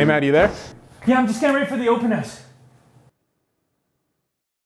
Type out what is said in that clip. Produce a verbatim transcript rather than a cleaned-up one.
Matt, you there? Yeah, I'm just getting ready for the open house.